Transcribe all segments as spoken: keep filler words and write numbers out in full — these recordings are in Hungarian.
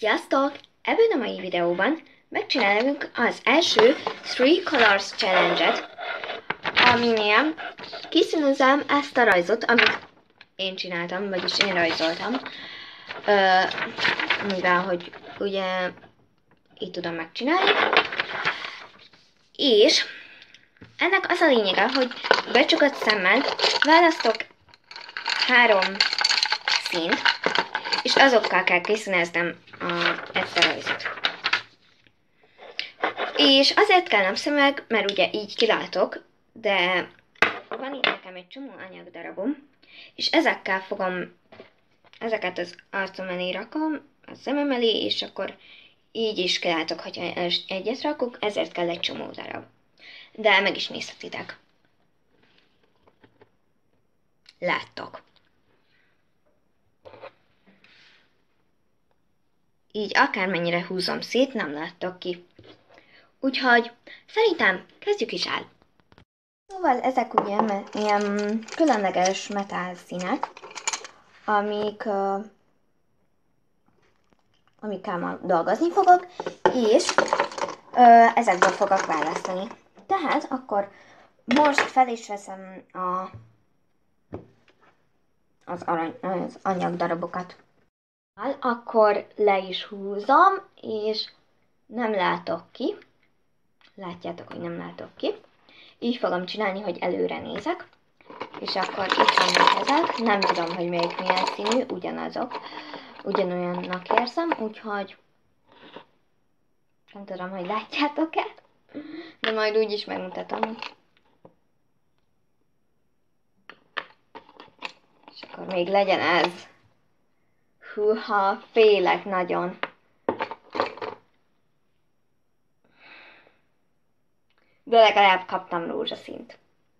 Sziasztok! Ebben a mai videóban megcsinálunk az első Three Colors Challenge-et, aminél kiszínezem ezt a rajzot, amit én csináltam, vagyis én rajzoltam, Ö, mivel, hogy ugye így tudom megcsinálni. És ennek az a lényege, hogy becsukott szemmel választok három színt, és azokkal kell kiszíneznem a, ezt a rajzot. És azért kell napszemüveg, mert ugye így kilátok, de van itt nekem egy csomó anyagdarabom, és ezekkel fogom, ezeket az arcom elé rakom, a szemem elé, és akkor így is kilátok, hogyha egyet rakok, ezért kell egy csomó darab. De meg is nézhetitek. Láttok. Így akármennyire húzom szét, nem láttok ki. Úgyhogy szerintem kezdjük is el. Szóval ezek ugye ilyen különleges metál színek, amik, uh, amikkel ma dolgozni fogok, és uh, ezekből fogok választani. Tehát akkor most fel is veszem a, az, arany, az anyagdarabokat. Akkor le is húzom, és nem látok ki. Látjátok, hogy nem látok ki. Így fogom csinálni, hogy előre nézek. És akkor itt vannak ezek. Nem tudom, hogy melyik milyen színű, ugyanazok. Ugyanolyannak érzem, úgyhogy nem tudom, hogy látjátok-e. De majd úgy is megmutatom. És akkor még legyen ez. Húha, félek nagyon. De legalább kaptam rózsaszínt.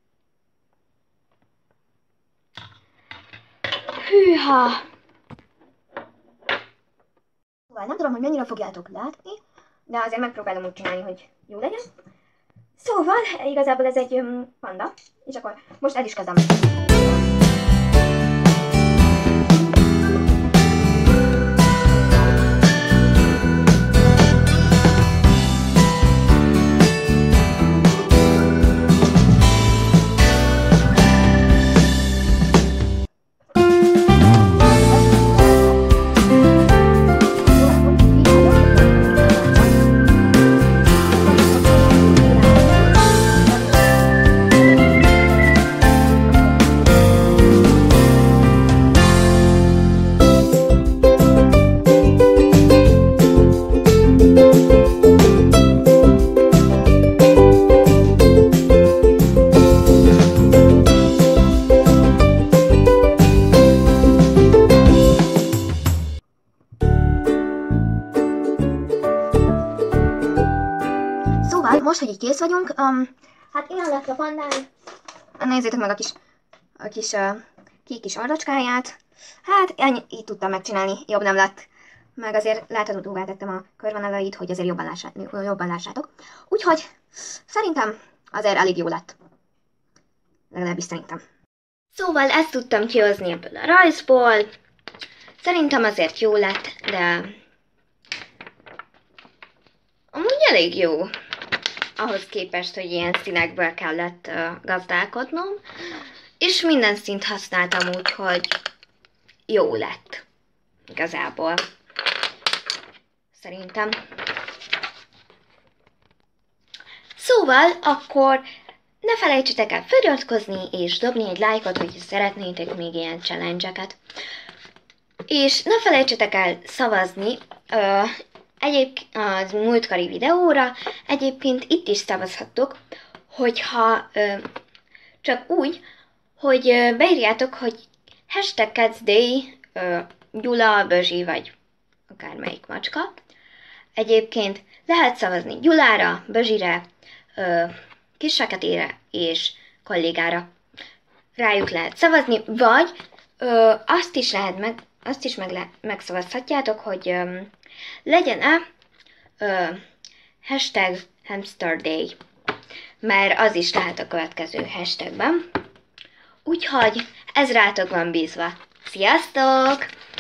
Hűha! Szóval nem tudom, hogy mennyire fogjátok látni, de azért megpróbálom úgy csinálni, hogy jó legyen. Szóval igazából ez egy um, panda, és akkor most el is kezdem. Most, hogy így kész vagyunk, um, hát ilyen lett a pandám. Nézzétek meg a kis, a kis uh, kék kis arracskáját. Hát, ennyi, így tudtam megcsinálni, jobb nem lett. Meg azért láthatóvá tettem a körvonalait, hogy azért jobban, lássá, jobban lássátok. Úgyhogy szerintem azért elég jó lett. Legalábbis szerintem. Szóval ezt tudtam kihozni ebből a rajzból. Szerintem azért jó lett, de amúgy elég jó. Ahhoz képest, hogy ilyen színekből kellett uh, gazdálkodnom, és minden színt használtam úgy, hogy jó lett. Igazából. Szerintem. Szóval, akkor ne felejtsetek el feliratkozni, és dobni egy lájkot, hogy szeretnétek még ilyen challenge-eket. És ne felejtsetek el szavazni, uh, Egyébként az múltkori videóra, egyébként itt is szavazhattok, hogyha ö, csak úgy, hogy ö, beírjátok, hogy hashtag Cats Day, ö, Gyula, Bözsi vagy akármelyik macska. Egyébként lehet szavazni Gyulára, Bözsire, ö, Kis Feketére és kollégára. Rájuk lehet szavazni, vagy ö, azt is lehet meg, azt is meg le, megszavazhatjátok, hogy ö, legyen-e uh, hashtag Hamster Day, mert az is lehet a következő hashtagben. Úgyhogy ez rátok van bízva. Sziasztok!